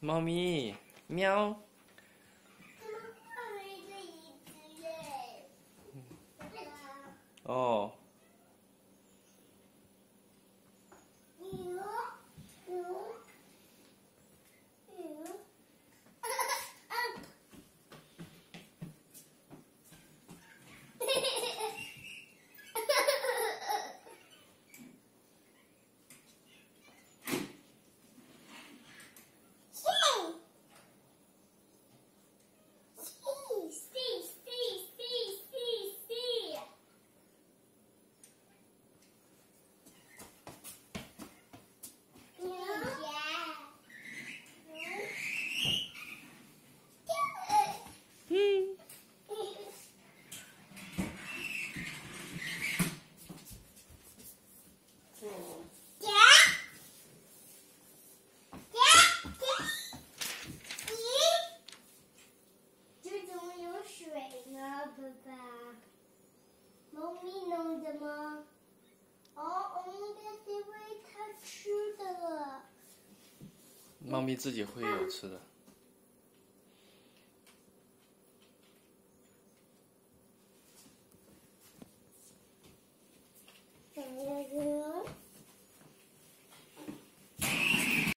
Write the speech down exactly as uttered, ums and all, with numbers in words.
猫咪，喵。 怎么换了一个椅子耶？ 哦。 牛，牛，牛。爸爸，猫咪弄的吗？哦，我应该得喂它吃的了。 猫咪自己会有吃的。